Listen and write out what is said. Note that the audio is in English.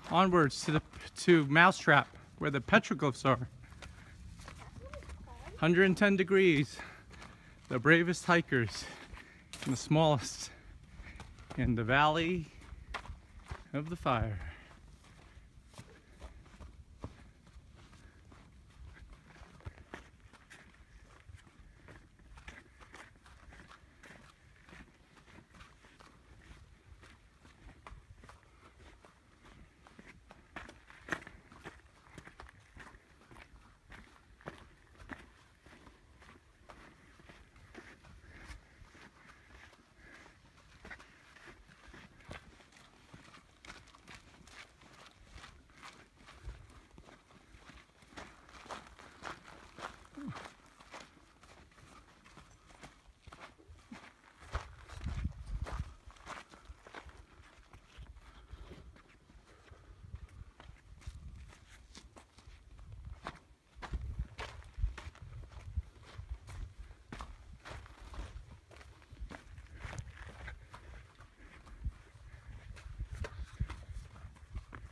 onwards to Mousetrap, where the petroglyphs are. 110 degrees. The bravest hikers and the smallest in the Valley of the Fire.